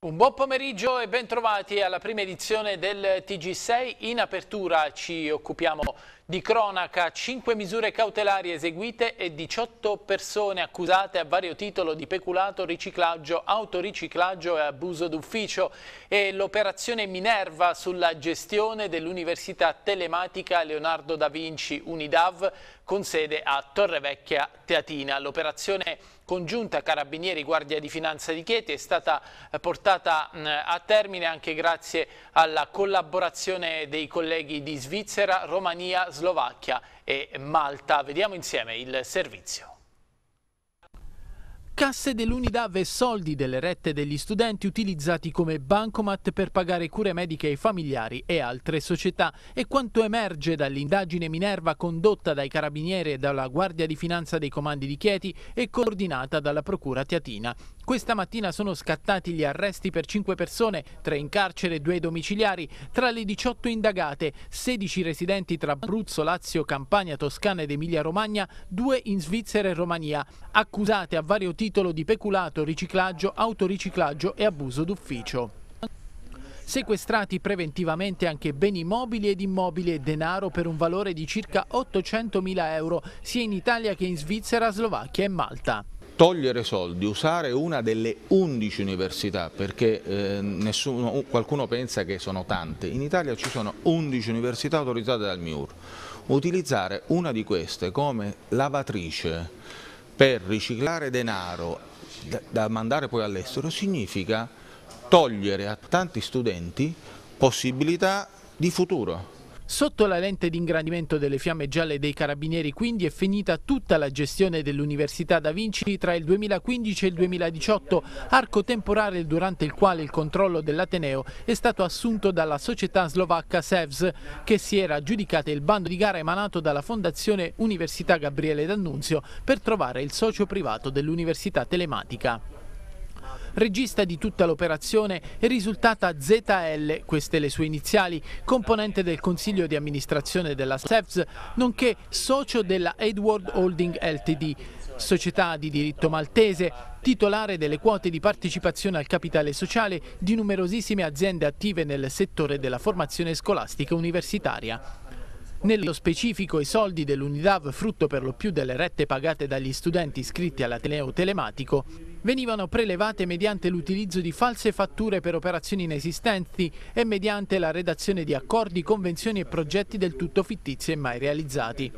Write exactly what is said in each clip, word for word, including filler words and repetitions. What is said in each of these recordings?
Un buon pomeriggio e ben trovati alla prima edizione del T G sei. In apertura ci occupiamo di cronaca, cinque misure cautelari eseguite e diciotto persone accusate a vario titolo di peculato, riciclaggio, autoriciclaggio e abuso d'ufficio, e l'operazione Minerva sulla gestione dell'Università Telematica Leonardo da Vinci Unidav con sede a Torrevecchia Teatina. L'operazione congiunta Carabinieri Guardia di Finanza di Chieti è stata portata a termine anche grazie alla collaborazione dei colleghi di Svizzera, Romania, Slovacchia e Malta. Vediamo insieme il servizio. Casse dell'Unidav e soldi delle rette degli studenti utilizzati come bancomat per pagare cure mediche ai familiari e altre società, e quanto emerge dall'indagine Minerva condotta dai Carabinieri e dalla Guardia di Finanza dei Comandi di Chieti e coordinata dalla Procura Teatina. Questa mattina sono scattati gli arresti per cinque persone, tre in carcere e due domiciliari. Tra le diciotto indagate, sedici residenti tra Abruzzo, Lazio, Campania, Toscana ed Emilia-Romagna, due in Svizzera e Romania, accusate a vario titolo di peculato, riciclaggio, autoriciclaggio e abuso d'ufficio. Sequestrati preventivamente anche beni mobili ed immobili e denaro per un valore di circa ottocentomila euro, sia in Italia che in Svizzera, Slovacchia e Malta. Togliere soldi, usare una delle undici università, perché eh, nessuno, qualcuno pensa che sono tante, in Italia ci sono undici università autorizzate dal M I U R, utilizzare una di queste come lavatrice per riciclare denaro da, da mandare poi all'estero significa togliere a tanti studenti possibilità di futuro. Sotto la lente di ingrandimento delle fiamme gialle dei Carabinieri quindi è finita tutta la gestione dell'Università Da Vinci tra il duemilaquindici e il duemiladiciotto, arco temporale durante il quale il controllo dell'Ateneo è stato assunto dalla società slovacca Sevs, che si era aggiudicata il bando di gara emanato dalla Fondazione Università Gabriele D'Annunzio per trovare il socio privato dell'Università Telematica. Regista di tutta l'operazione è risultata Z L, queste le sue iniziali, componente del consiglio di amministrazione della Sevs, nonché socio della Edward Holding Ltd, società di diritto maltese, titolare delle quote di partecipazione al capitale sociale di numerosissime aziende attive nel settore della formazione scolastica universitaria. Nello specifico, i soldi dell'Unidav, frutto per lo più delle rette pagate dagli studenti iscritti all'Ateneo Telematico, venivano prelevate mediante l'utilizzo di false fatture per operazioni inesistenti e mediante la redazione di accordi, convenzioni e progetti del tutto fittizi e mai realizzati.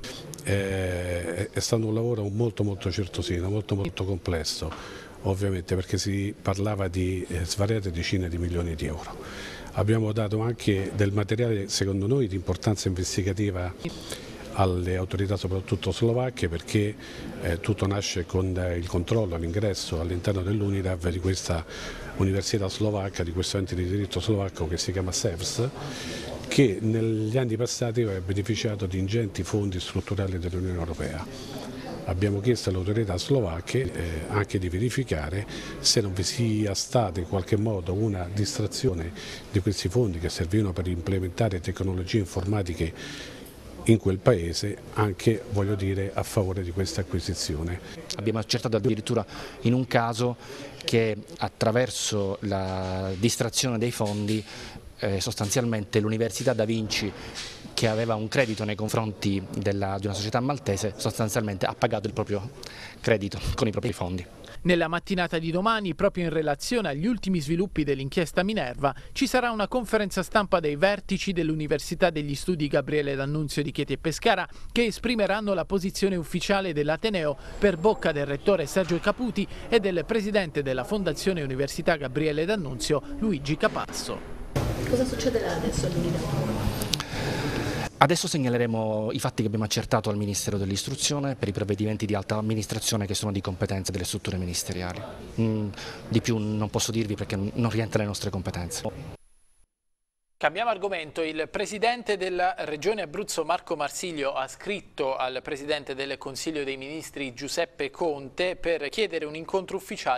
È, è stato un lavoro molto molto certosino, molto molto complesso, ovviamente, perché si parlava di svariate decine di milioni di euro. Abbiamo dato anche del materiale, secondo noi, di importanza investigativa alle autorità soprattutto slovacche, perché eh, tutto nasce con eh, il controllo all'ingresso all'interno dell'Unidav di questa università slovacca, di questo ente di diritto slovacco che si chiama Sevs, che negli anni passati aveva beneficiato di ingenti fondi strutturali dell'Unione Europea. Abbiamo chiesto alle autorità slovacche eh, anche di verificare se non vi sia stata in qualche modo una distrazione di questi fondi che servivano per implementare tecnologie informatiche in quel paese, anche, voglio dire, a favore di questa acquisizione. Abbiamo accertato addirittura in un caso che attraverso la distrazione dei fondi eh, sostanzialmente l'Università Da Vinci, che aveva un credito nei confronti della, di una società maltese, sostanzialmente ha pagato il proprio credito con i propri fondi. Nella mattinata di domani, proprio in relazione agli ultimi sviluppi dell'inchiesta Minerva, ci sarà una conferenza stampa dei vertici dell'Università degli Studi Gabriele D'Annunzio di Chieti e Pescara, che esprimeranno la posizione ufficiale dell'Ateneo per bocca del rettore Sergio Caputi e del presidente della Fondazione Università Gabriele D'Annunzio, Luigi Capasso. Cosa succederà adesso all'Unidav? Adesso segnaleremo i fatti che abbiamo accertato al Ministero dell'Istruzione per i provvedimenti di alta amministrazione che sono di competenza delle strutture ministeriali. Mm, di più non posso dirvi perché non rientra nelle nostre competenze. Cambiamo argomento. Il presidente della Regione Abruzzo Marco Marsiglio ha scritto al presidente del Consiglio dei Ministri Giuseppe Conte per chiedere un incontro ufficiale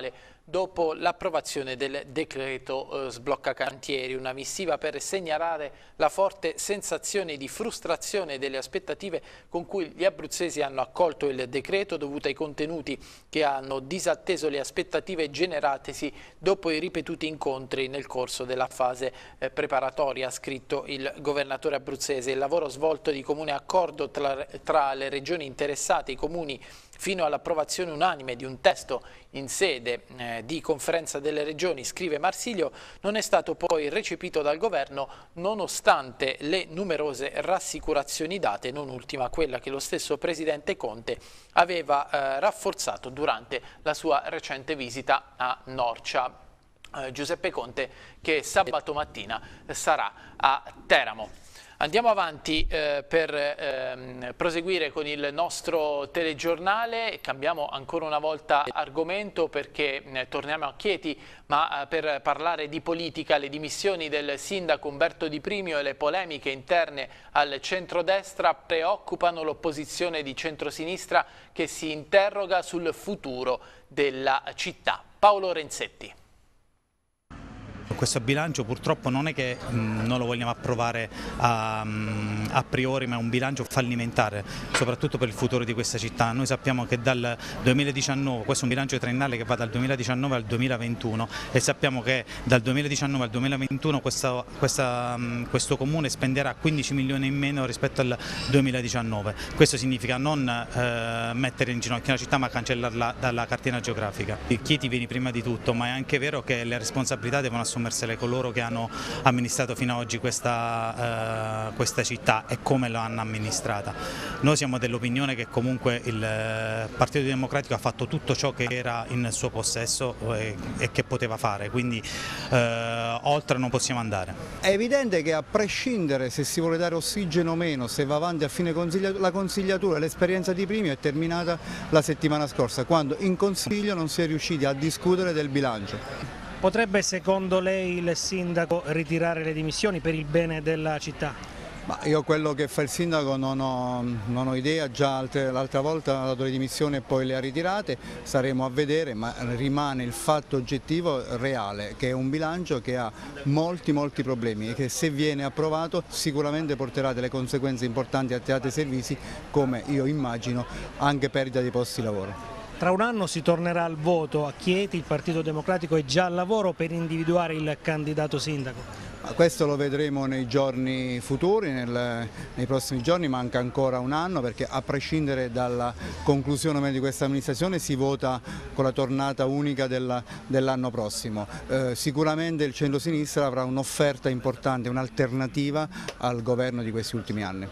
dopo l'approvazione del decreto eh, sblocca cantieri, una missiva per segnalare la forte sensazione di frustrazione delle aspettative con cui gli abruzzesi hanno accolto il decreto, dovuto ai contenuti che hanno disatteso le aspettative generatesi dopo i ripetuti incontri nel corso della fase eh, preparatoria, ha scritto il governatore abruzzese. Il lavoro svolto di comune accordo tra, tra le regioni interessate, i comuni, fino all'approvazione unanime di un testo in sede eh, di conferenza delle regioni, scrive Marsilio, non è stato poi recepito dal governo nonostante le numerose rassicurazioni date, non ultima quella che lo stesso presidente Conte aveva eh, rafforzato durante la sua recente visita a Norcia. Eh, Giuseppe Conte, che sabato mattina sarà a Teramo. Andiamo avanti eh, per ehm, proseguire con il nostro telegiornale. Cambiamo ancora una volta argomento perché eh, torniamo a Chieti, ma eh, per parlare di politica. Le dimissioni del sindaco Umberto Di Primio e le polemiche interne al centrodestra preoccupano l'opposizione di centrosinistra, che si interroga sul futuro della città. Paolo Renzetti. Questo bilancio purtroppo non è che mh, non lo vogliamo approvare a, mh, a priori, ma è un bilancio fallimentare, soprattutto per il futuro di questa città. Noi sappiamo che dal duemiladiciannove, questo è un bilancio triennale che va dal duemiladiciannove al duemilaventuno, e sappiamo che dal duemiladiciannove al duemilaventuno questa, questa, mh, questo comune spenderà quindici milioni in meno rispetto al duemiladiciannove. Questo significa non eh, mettere in ginocchio la città, ma cancellarla dalla cartina geografica. Chieti viene prima di tutto, ma è anche vero che le responsabilità devono assumersele coloro che hanno amministrato fino ad oggi questa, uh, questa città e come lo hanno amministrata. Noi siamo dell'opinione che comunque il Partito Democratico ha fatto tutto ciò che era in suo possesso e, e che poteva fare, quindi uh, oltre non possiamo andare. È evidente che a prescindere se si vuole dare ossigeno o meno, se va avanti a fine consigliatura, la consigliatura, l'esperienza di Primio è terminata la settimana scorsa, quando in Consiglio non si è riusciti a discutere del bilancio. Potrebbe secondo lei il sindaco ritirare le dimissioni per il bene della città? Ma io quello che fa il sindaco non ho, non ho idea, già l'altra volta ha dato le dimissioni e poi le ha ritirate, saremo a vedere, ma rimane il fatto oggettivo reale, che è un bilancio che ha molti molti problemi e che se viene approvato sicuramente porterà delle conseguenze importanti a teatri e servizi, come io immagino anche perdita di posti di lavoro. Tra un anno si tornerà al voto a Chieti, il Partito Democratico è già al lavoro per individuare il candidato sindaco. Questo lo vedremo nei giorni futuri, nel, nei prossimi giorni, manca ancora un anno perché a prescindere dalla conclusione di questa amministrazione si vota con la tornata unica dell'anno prossimo. Eh, sicuramente il centro-sinistra avrà un'offerta importante, un'alternativa al governo di questi ultimi anni.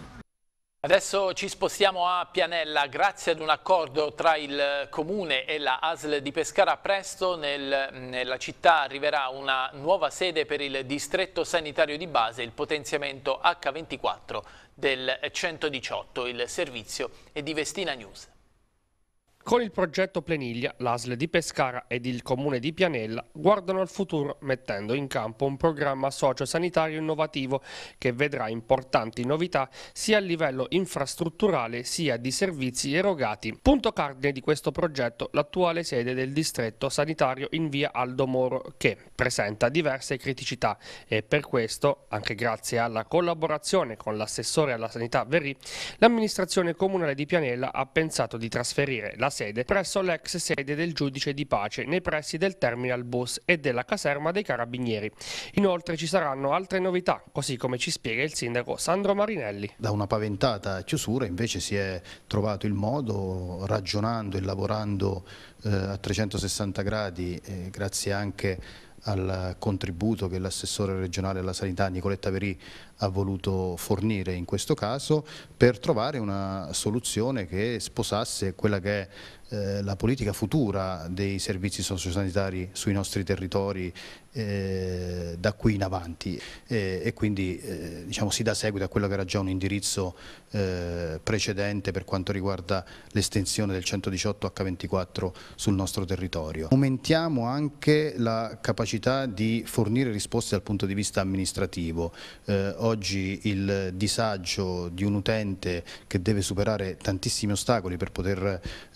Adesso ci spostiamo a Pianella. Grazie ad un accordo tra il Comune e la A S L di Pescara, presto nel, nella città arriverà una nuova sede per il distretto sanitario di base, il potenziamento acca ventiquattro del centodiciotto. Il servizio è di Vestina News. Con il progetto Pleniglia, l'A S L di Pescara ed il Comune di Pianella guardano al futuro mettendo in campo un programma sociosanitario innovativo che vedrà importanti novità sia a livello infrastrutturale sia di servizi erogati. Punto cardine di questo progetto l'attuale sede del distretto sanitario in via Aldo Moro, che presenta diverse criticità e per questo, anche grazie alla collaborazione con l'assessore alla sanità Verri, l'amministrazione comunale di Pianella ha pensato di trasferire la sede presso l'ex sede del giudice di pace nei pressi del terminal bus e della caserma dei carabinieri. Inoltre ci saranno altre novità, così come ci spiega il sindaco Sandro Marinelli. Da una paventata chiusura invece si è trovato il modo, ragionando e lavorando eh, a trecentosessanta gradi, eh, grazie anche al contributo che l'assessore regionale alla sanità Nicoletta Verì ha voluto fornire in questo caso, per trovare una soluzione che sposasse quella che è eh, la politica futura dei servizi sociosanitari sui nostri territori eh, da qui in avanti e, e quindi eh, diciamo, si dà seguito a quello che era già un indirizzo eh, precedente per quanto riguarda l'estensione del centodiciotto acca ventiquattro sul nostro territorio. Aumentiamo anche la capacità di fornire risposte dal punto di vista amministrativo. Eh, oggi il disagio di un utente che deve superare tantissimi ostacoli per poter eh, ottenere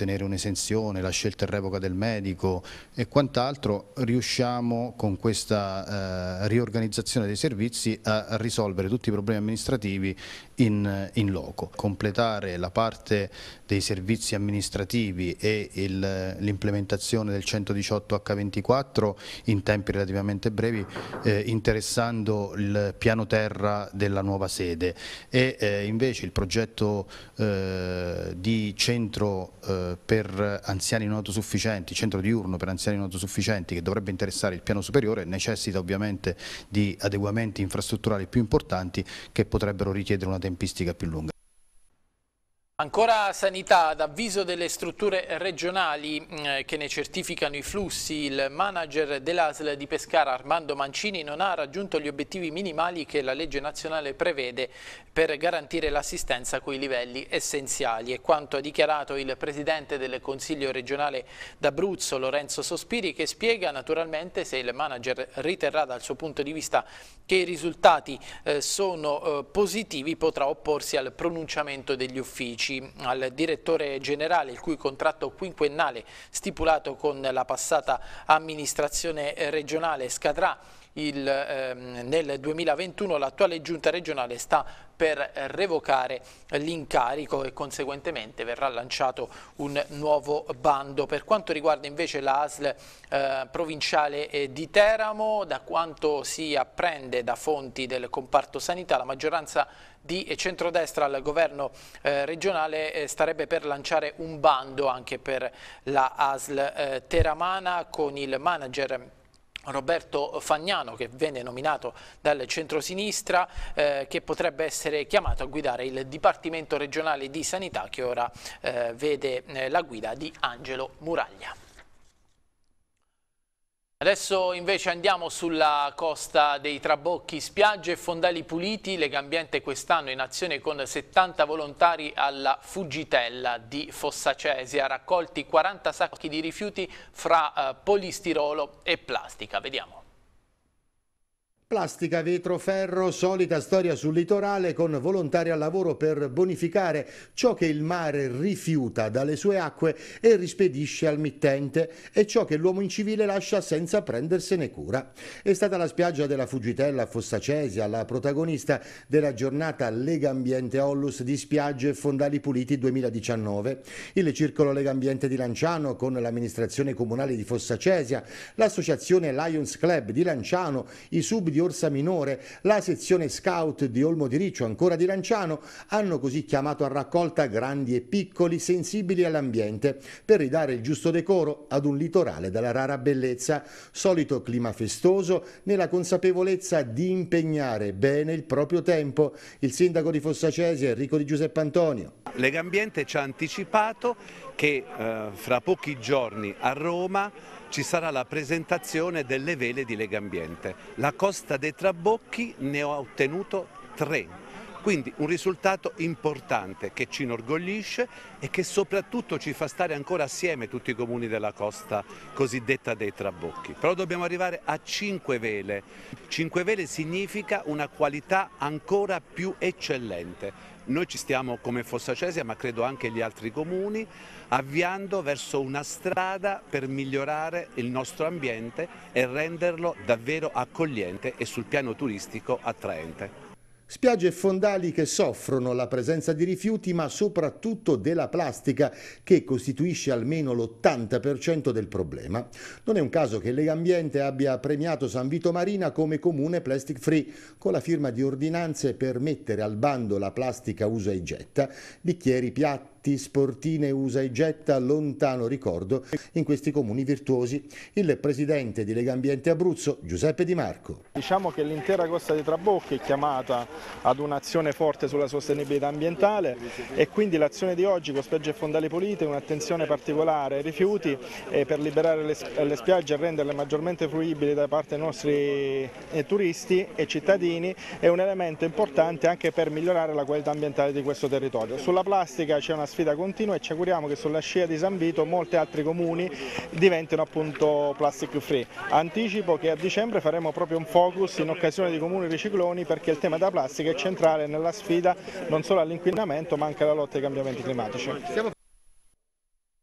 ottenere un'esenzione, la scelta e revoca del medico e quant'altro, riusciamo con questa eh, riorganizzazione dei servizi a risolvere tutti i problemi amministrativi in, in loco. Completare la parte dei servizi amministrativi e l'implementazione del centodiciotto acca ventiquattro in tempi relativamente brevi, eh, interessando il piano terra della nuova sede, e eh, invece il progetto eh, di centro eh, per anziani non autosufficienti, centro diurno per anziani non autosufficienti, che dovrebbe interessare il piano superiore, necessita ovviamente di adeguamenti infrastrutturali più importanti che potrebbero richiedere una tempistica più lunga. Ancora sanità, ad avviso delle strutture regionali eh, che ne certificano i flussi, il manager dell'A S L di Pescara, Armando Mancini, non ha raggiunto gli obiettivi minimali che la legge nazionale prevede per garantire l'assistenza a quei livelli essenziali. È quanto ha dichiarato il presidente del Consiglio regionale d'Abruzzo, Lorenzo Sospiri, che spiega naturalmente se il manager riterrà dal suo punto di vista che i risultati eh, sono eh, positivi, potrà opporsi al pronunciamento degli uffici. Al direttore generale, il cui contratto quinquennale stipulato con la passata amministrazione regionale scadrà il, ehm, nel duemilaventuno, l'attuale giunta regionale sta per revocare l'incarico e conseguentemente verrà lanciato un nuovo bando. Per quanto riguarda invece la A S L eh, provinciale eh, di Teramo, da quanto si apprende da fonti del comparto sanità, la maggioranza di centrodestra al governo eh, regionale eh, starebbe per lanciare un bando anche per la A S L eh, teramana, con il manager Roberto Fagnano, che venne nominato dal centrosinistra, eh, che potrebbe essere chiamato a guidare il Dipartimento regionale di sanità, che ora eh, vede eh, la guida di Angelo Muraglia. Adesso invece andiamo sulla costa dei Trabocchi, spiagge e fondali puliti. Legambiente quest'anno in azione con settanta volontari alla Fuggitella di Fossacesia, raccolti quaranta sacchi di rifiuti fra eh, polistirolo e plastica. Vediamo. Plastica, vetro, ferro, solita storia sul litorale, con volontari al lavoro per bonificare ciò che il mare rifiuta dalle sue acque e rispedisce al mittente, e ciò che l'uomo incivile lascia senza prendersene cura. È stata la spiaggia della Fuggitella a Fossacesia la protagonista della giornata Legambiente Ollus di spiagge e fondali puliti duemiladiciannove. Il circolo Legambiente di Lanciano, con l'amministrazione comunale di Fossacesia, l'associazione Lions Club di Lanciano, i sub di Orsa Minore, la sezione scout di Olmo di Riccio, ancora di Lanciano, hanno così chiamato a raccolta grandi e piccoli sensibili all'ambiente per ridare il giusto decoro ad un litorale dalla rara bellezza. Solito clima festoso nella consapevolezza di impegnare bene il proprio tempo. Il sindaco di Fossacesia, Enrico Di Giuseppe Antonio. Legambiente ci ha anticipato che eh, fra pochi giorni a Roma ci sarà la presentazione delle vele di Legambiente. La Costa dei Trabocchi ne ha ottenuto tre, quindi un risultato importante che ci inorgoglisce e che soprattutto ci fa stare ancora assieme tutti i comuni della costa cosiddetta dei Trabocchi. Però dobbiamo arrivare a cinque vele. Cinque vele significa una qualità ancora più eccellente. Noi ci stiamo, come Fossacesia, ma credo anche gli altri comuni, avviando verso una strada per migliorare il nostro ambiente e renderlo davvero accogliente e sul piano turistico attraente. Spiagge e fondali che soffrono la presenza di rifiuti, ma soprattutto della plastica, che costituisce almeno l'ottanta per cento del problema. Non è un caso che Legambiente abbia premiato San Vito Marina come comune plastic free, con la firma di ordinanze per mettere al bando la plastica usa e getta, bicchieri, piatti, sportine usa e getta, lontano ricordo in questi comuni virtuosi. Il presidente di Legambiente Abruzzo, Giuseppe Di Marco. Diciamo che l'intera Costa dei Trabocchi è chiamata ad un'azione forte sulla sostenibilità ambientale, e quindi l'azione di oggi con spiagge e fondali pulite, un'attenzione particolare ai rifiuti eh, per liberare le, le spiagge e renderle maggiormente fruibili da parte dei nostri eh, turisti e cittadini, è un elemento importante anche per migliorare la qualità ambientale di questo territorio. Sulla plastica c'è una sfida continua e ci auguriamo che sulla scia di San Vito molti altri comuni diventino appunto plastic free. Anticipo che a dicembre faremo proprio un focus in occasione di comuni ricicloni, perché il tema della plastica è centrale nella sfida non solo all'inquinamento ma anche alla lotta ai cambiamenti climatici.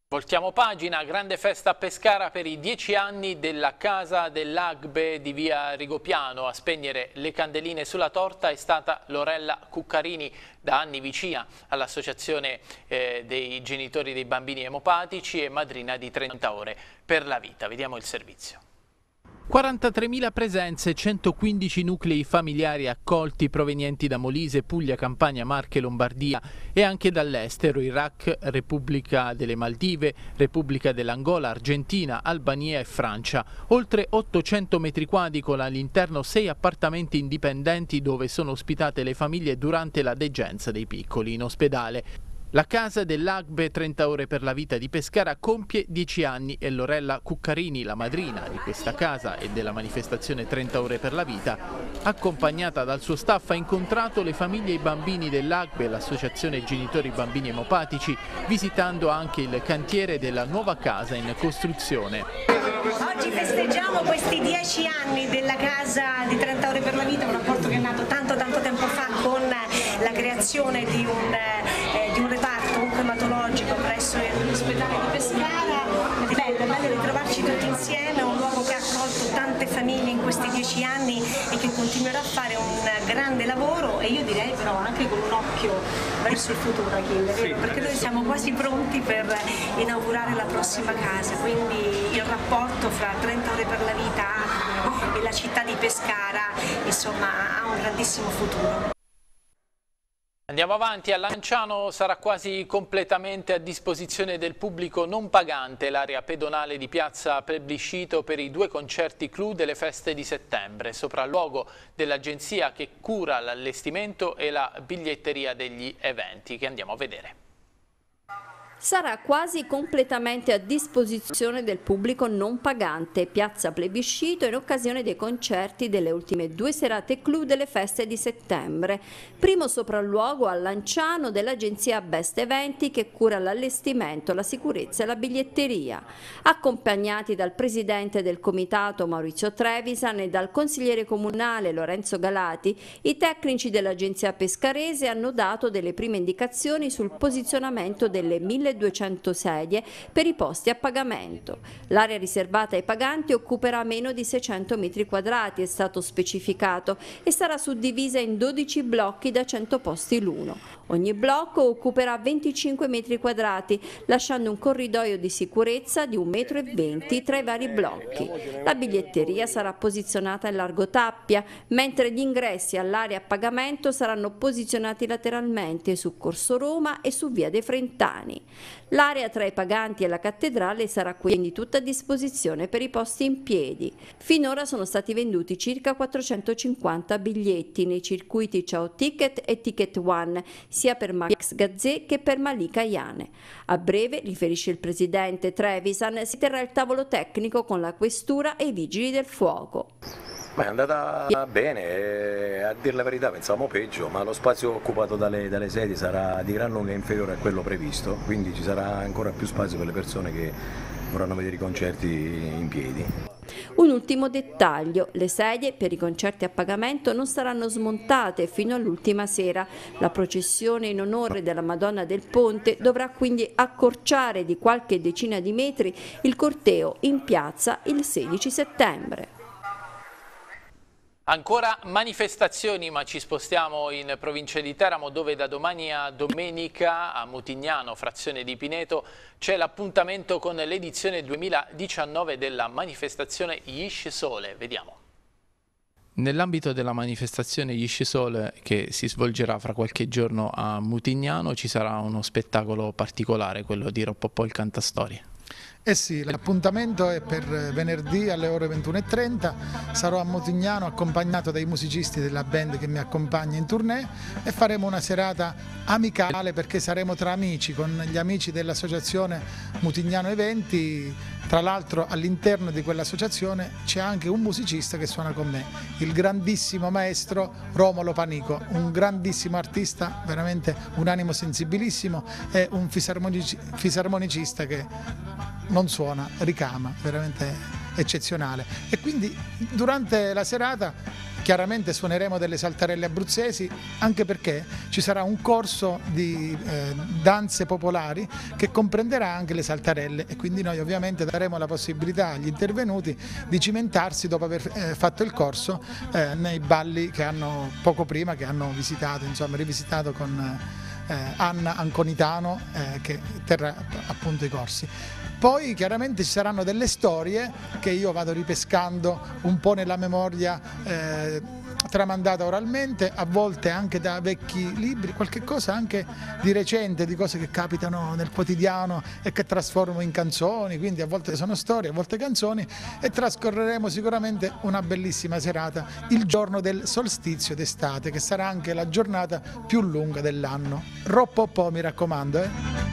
Voltiamo pagina, grande festa a Pescara per i dieci anni della Casa dell'Agbe di via Rigopiano. A spegnere le candeline sulla torta è stata Lorella Cuccarini, da anni vicina all'Associazione eh, dei Genitori dei Bambini Emopatici e madrina di trenta ore per la vita. Vediamo il servizio. quarantatremila presenze, centoquindici nuclei familiari accolti provenienti da Molise, Puglia, Campania, Marche, Lombardia e anche dall'estero, Iraq, Repubblica delle Maldive, Repubblica dell'Angola, Argentina, Albania e Francia. Oltre ottocento metri quadri con all'interno sei appartamenti indipendenti dove sono ospitate le famiglie durante la degenza dei piccoli in ospedale. La Casa dell'Agbe trenta ore per la vita di Pescara compie dieci anni e Lorella Cuccarini, la madrina di questa casa e della manifestazione trenta ore per la vita, accompagnata dal suo staff, ha incontrato le famiglie e i bambini dell'Agbe e l'Associazione Genitori Bambini Emopatici, visitando anche il cantiere della nuova casa in costruzione. Oggi festeggiamo questi dieci anni della Casa di trenta ore per la vita, un rapporto che è nato tanto tanto tempo fa con la creazione di un, eh, di un reparto oncoematologico presso l'ospedale di Pescara. È bello, è bello ritrovarci tutti insieme, un luogo che ha accolto tante famiglie in questi dieci anni e che continuerà a fare un grande lavoro, e io direi però anche con un occhio verso il futuro, Achille, vero? Perché noi siamo quasi pronti per inaugurare la prossima casa, quindi il rapporto fra trenta ore per la vita e la città di Pescara, insomma, ha un grandissimo futuro. Andiamo avanti, a Lanciano sarà quasi completamente a disposizione del pubblico non pagante l'area pedonale di piazza Plebiscito per i due concerti clou delle feste di settembre, sopralluogo dell'agenzia che cura l'allestimento e la biglietteria degli eventi, che andiamo a vedere. Sarà quasi completamente a disposizione del pubblico non pagante piazza Plebiscito in occasione dei concerti delle ultime due serate clou delle feste di settembre. Primo sopralluogo a Lanciano dell'agenzia Best Eventi che cura l'allestimento, la sicurezza e la biglietteria. Accompagnati dal presidente del comitato Maurizio Trevisan e dal consigliere comunale Lorenzo Galati, i tecnici dell'agenzia pescarese hanno dato delle prime indicazioni sul posizionamento delle milleduecento sedie per i posti a pagamento. L'area riservata ai paganti occuperà meno di seicento metri quadrati, è stato specificato, e sarà suddivisa in dodici blocchi da cento posti l'uno. Ogni blocco occuperà venticinque metri quadrati, lasciando un corridoio di sicurezza di un metro e venti tra i vari blocchi. La biglietteria sarà posizionata in largo tappia, mentre gli ingressi all'area a pagamento saranno posizionati lateralmente su Corso Roma e su Via dei Frentani. L'area tra i paganti e la cattedrale sarà quindi tutta a disposizione per i posti in piedi. Finora sono stati venduti circa quattrocentocinquanta biglietti nei circuiti Ciao Ticket e Ticket One, sia per Max Gazzè che per Malika Iane. A breve, riferisce il presidente Trevisan, si terrà il tavolo tecnico con la questura e i vigili del fuoco. Beh, è andata bene, a dire la verità pensavamo peggio, ma lo spazio occupato dalle, dalle sedie sarà di gran lunga inferiore a quello previsto, quindi ci sarà ancora più spazio per le persone che vorranno vedere i concerti in piedi. Un ultimo dettaglio, le sedie per i concerti a pagamento non saranno smontate fino all'ultima sera. La processione in onore della Madonna del Ponte dovrà quindi accorciare di qualche decina di metri il corteo in piazza il sedici settembre. Ancora manifestazioni, ma ci spostiamo in provincia di Teramo, dove da domani a domenica a Mutignano, frazione di Pineto, c'è l'appuntamento con l'edizione duemiladiciannove della manifestazione Ish Sole. Vediamo. Nell'ambito della manifestazione Ish Sole, che si svolgerà fra qualche giorno a Mutignano, ci sarà uno spettacolo particolare, quello di Roppopò il Cantastorie. Eh sì, l'appuntamento è per venerdì alle ore ventuno e trenta, sarò a Mutignano accompagnato dai musicisti della band che mi accompagna in tournée e faremo una serata amicale perché saremo tra amici, con gli amici dell'associazione Mutignano Eventi. Tra l'altro all'interno di quell'associazione c'è anche un musicista che suona con me, il grandissimo maestro Romolo Panico, un grandissimo artista, veramente un animo sensibilissimo e un fisarmonici- fisarmonicista che non suona, ricama, veramente eccezionale. E quindi durante la serata chiaramente suoneremo delle saltarelle abruzzesi, anche perché ci sarà un corso di eh, danze popolari che comprenderà anche le saltarelle, e quindi noi ovviamente daremo la possibilità agli intervenuti di cimentarsi dopo aver eh, fatto il corso eh, nei balli che hanno poco prima che hanno visitato, insomma rivisitato con eh, Anna Anconitano eh, che terrà appunto i corsi. Poi chiaramente ci saranno delle storie che io vado ripescando un po' nella memoria eh, tramandata oralmente, a volte anche da vecchi libri, qualche cosa anche di recente, di cose che capitano nel quotidiano e che trasformo in canzoni, quindi a volte sono storie, a volte canzoni, e trascorreremo sicuramente una bellissima serata il giorno del solstizio d'estate, che sarà anche la giornata più lunga dell'anno. Roppopò, mi raccomando, eh.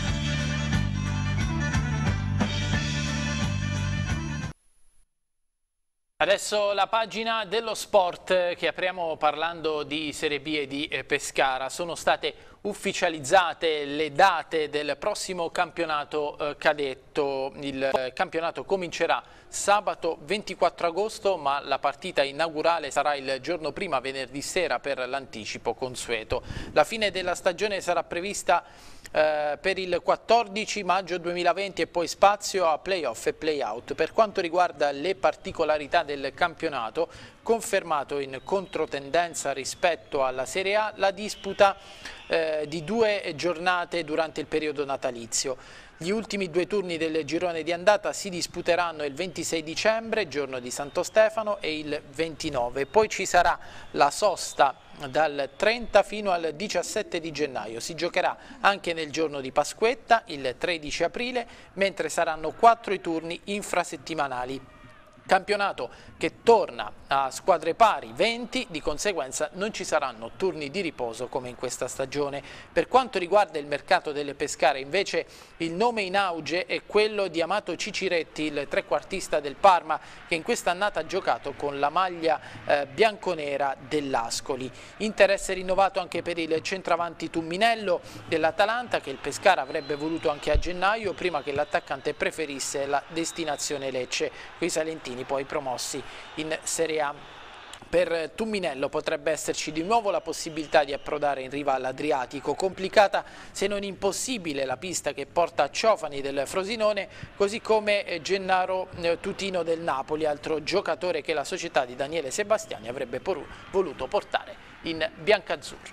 Adesso la pagina dello sport che apriamo parlando di Serie B e di Pescara. Sono state ufficializzate le date del prossimo campionato eh, cadetto. Il eh, campionato comincerà sabato ventiquattro agosto, ma la partita inaugurale sarà il giorno prima, venerdì sera, per l'anticipo consueto. La fine della stagione sarà prevista eh, per il quattordici maggio duemilaventi e poi spazio a play-off e play-out. Per quanto riguarda le particolarità del campionato, confermato in controtendenza rispetto alla Serie A la disputa eh, di due giornate durante il periodo natalizio. Gli ultimi due turni del girone di andata si disputeranno il ventisei dicembre, giorno di Santo Stefano, e il ventinove. Poi ci sarà la sosta dal trenta fino al diciassette di gennaio. Si giocherà anche nel giorno di Pasquetta, il tredici aprile, mentre saranno quattro i turni infrasettimanali. Campionato che torna a squadre pari, venti, di conseguenza non ci saranno turni di riposo come in questa stagione. Per quanto riguarda il mercato delle Pescara, invece, il nome in auge è quello di Amato Ciciretti, il trequartista del Parma, che in quest'annata ha giocato con la maglia eh, bianconera dell'Ascoli. Interesse rinnovato anche per il centravanti Tumminello dell'Atalanta, che il Pescara avrebbe voluto anche a gennaio, prima che l'attaccante preferisse la destinazione Lecce, coi salentini poi promossi in Serie A. Per Tumminello potrebbe esserci di nuovo la possibilità di approdare in riva all'Adriatico. Complicata se non impossibile la pista che porta a Ciofani del Frosinone, così come Gennaro Tutino del Napoli, altro giocatore che la società di Daniele Sebastiani avrebbe voluto portare in biancazzurro.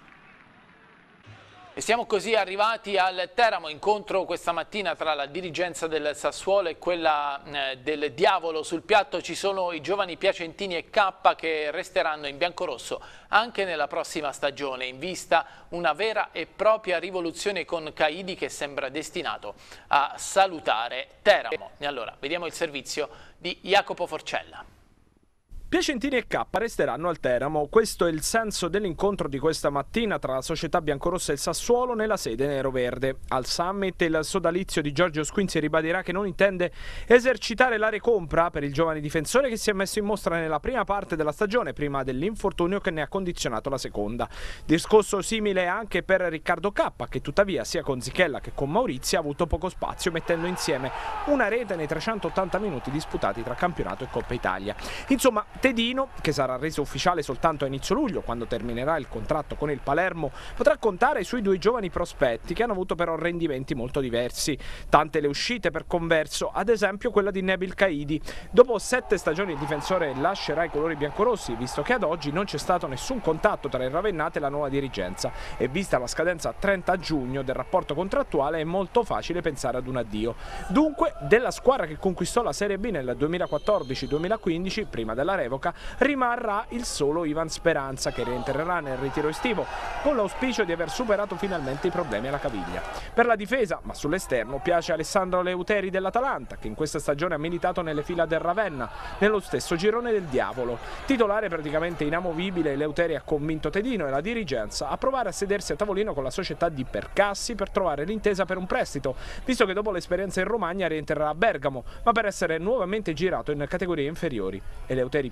E siamo così arrivati al Teramo, incontro questa mattina tra la dirigenza del Sassuolo e quella eh, del Diavolo. Sul piatto ci sono i giovani Piacentini e K, che resteranno in biancorosso anche nella prossima stagione, in vista una vera e propria rivoluzione con Caidi, che sembra destinato a salutare Teramo. E allora vediamo il servizio di Jacopo Forcella. Piacentini e K resteranno al Teramo. Questo è il senso dell'incontro di questa mattina tra la società biancorossa e il Sassuolo nella sede neroverde. Al summit il sodalizio di Giorgio Squinzi ribadirà che non intende esercitare la recompra per il giovane difensore, che si è messo in mostra nella prima parte della stagione, prima dell'infortunio che ne ha condizionato la seconda. Discorso simile anche per Riccardo K, che tuttavia sia con Zichella che con Maurizio ha avuto poco spazio, mettendo insieme una rete nei trecentottanta minuti disputati tra campionato e Coppa Italia. Insomma, Tedino, che sarà reso ufficiale soltanto a inizio luglio, quando terminerà il contratto con il Palermo, potrà contare sui due giovani prospetti, che hanno avuto però rendimenti molto diversi. Tante le uscite per converso, ad esempio quella di Nabil Caidi. Dopo sette stagioni il difensore lascerà i colori biancorossi, visto che ad oggi non c'è stato nessun contatto tra il Ravennate e la nuova dirigenza, e vista la scadenza trenta giugno del rapporto contrattuale è molto facile pensare ad un addio. Dunque, della squadra che conquistò la Serie B nel duemilaquattordici duemilaquindici, prima della revoca, rimarrà il solo Ivan Speranza, che rientrerà nel ritiro estivo con l'auspicio di aver superato finalmente i problemi alla caviglia. Per la difesa, ma sull'esterno, piace Alessandro Leuteri dell'Atalanta, che in questa stagione ha militato nelle fila del Ravenna, nello stesso girone del Diavolo. Titolare praticamente inamovibile, Leuteri ha convinto Tedino e la dirigenza a provare a sedersi a tavolino con la società di Percassi per trovare l'intesa per un prestito, visto che dopo l'esperienza in Romagna rientrerà a Bergamo, ma per essere nuovamente girato in categorie inferiori. E Leuteri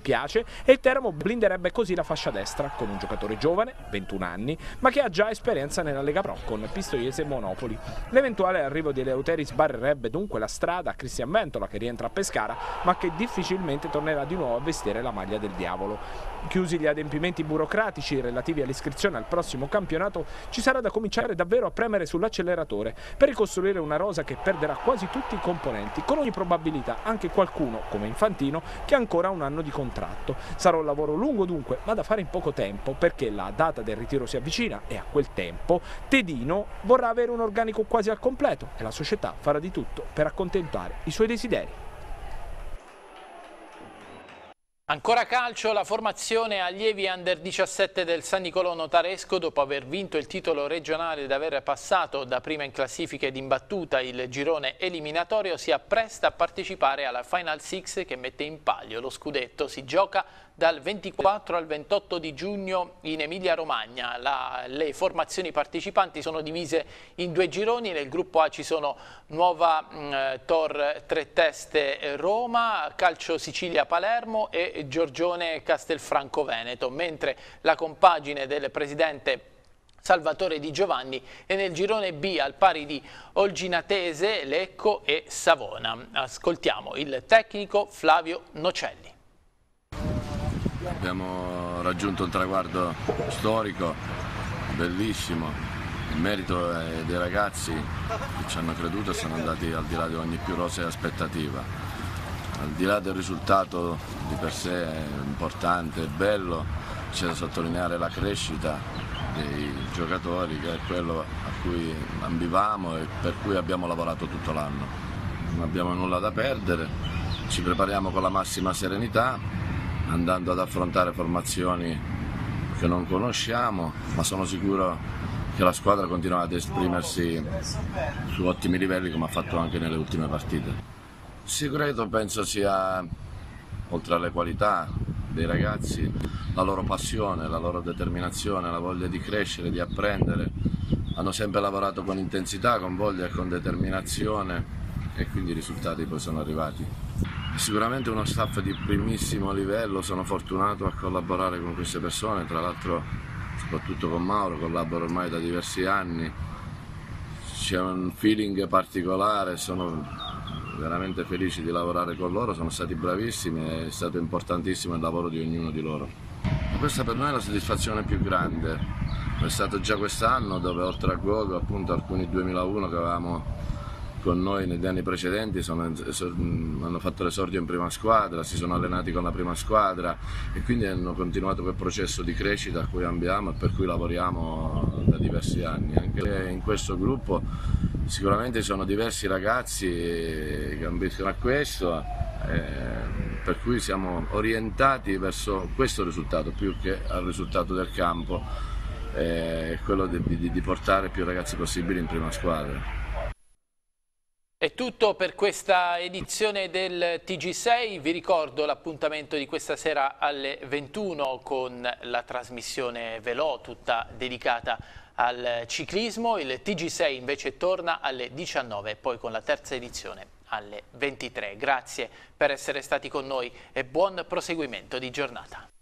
spiace e il Teramo blinderebbe così la fascia destra con un giocatore giovane, ventuno anni, ma che ha già esperienza nella Lega Pro con Pistoiese e Monopoli. L'eventuale arrivo di Eleuteri sbarrerebbe dunque la strada a Cristian Ventola, che rientra a Pescara ma che difficilmente tornerà di nuovo a vestire la maglia del Diavolo. Chiusi gli adempimenti burocratici relativi all'iscrizione al prossimo campionato, ci sarà da cominciare davvero a premere sull'acceleratore per ricostruire una rosa che perderà quasi tutti i componenti, con ogni probabilità anche qualcuno, come Infantino, che ha ancora un anno di contratto. Sarà un lavoro lungo dunque, ma da fare in poco tempo, perché la data del ritiro si avvicina e a quel tempo Tedino vorrà avere un organico quasi al completo e la società farà di tutto per accontentare i suoi desideri. Ancora calcio, la formazione allievi under diciassette del San Nicolò Notaresco, dopo aver vinto il titolo regionale ed aver passato da prima in classifica ed imbattuta il girone eliminatorio, si appresta a partecipare alla Final Six che mette in palio lo scudetto. Si gioca dal ventiquattro al ventotto di giugno in Emilia-Romagna. La, le formazioni partecipanti sono divise in due gironi. Nel gruppo A ci sono Nuova mh, Tor Tre Teste Roma, Calcio Sicilia Palermo e Giorgione Castelfranco Veneto, mentre la compagine del presidente Salvatore Di Giovanni è nel girone B al pari di Olginatese, Lecco e Savona. Ascoltiamo il tecnico Flavio Nocelli. Abbiamo raggiunto un traguardo storico, bellissimo, il merito è dei ragazzi che ci hanno creduto e sono andati al di là di ogni più rosea aspettativa. Al di là del risultato di per sé è importante, è bello, c'è da sottolineare la crescita dei giocatori, che è quello a cui ambivamo e per cui abbiamo lavorato tutto l'anno. Non abbiamo nulla da perdere, ci prepariamo con la massima serenità, andando ad affrontare formazioni che non conosciamo, ma sono sicuro che la squadra continuerà ad esprimersi su ottimi livelli come ha fatto anche nelle ultime partite. Il segreto penso sia, oltre alle qualità dei ragazzi, la loro passione, la loro determinazione, la voglia di crescere, di apprendere. Hanno sempre lavorato con intensità, con voglia e con determinazione e quindi i risultati poi sono arrivati. Sicuramente uno staff di primissimo livello, sono fortunato a collaborare con queste persone, tra l'altro soprattutto con Mauro, collaboro ormai da diversi anni, c'è un feeling particolare, sono veramente felice di lavorare con loro, sono stati bravissimi, è stato importantissimo il lavoro di ognuno di loro. Questa per noi è la soddisfazione più grande, è stato già quest'anno dove oltre a Gogo appunto alcuni duemilauno che avevamo con noi negli anni precedenti sono, hanno fatto l'esordio in prima squadra, si sono allenati con la prima squadra e quindi hanno continuato quel processo di crescita a cui ambiamo e per cui lavoriamo da diversi anni. Anche in questo gruppo sicuramente ci sono diversi ragazzi che ambiscono a questo, eh, per cui siamo orientati verso questo risultato più che al risultato del campo, eh, quello di, di, di portare più ragazzi possibili in prima squadra. È tutto per questa edizione del T G sei, vi ricordo l'appuntamento di questa sera alle ventuno con la trasmissione Velò, tutta dedicata al ciclismo. Il T G sei invece torna alle diciannove, poi con la terza edizione alle ventitré. Grazie per essere stati con noi e buon proseguimento di giornata.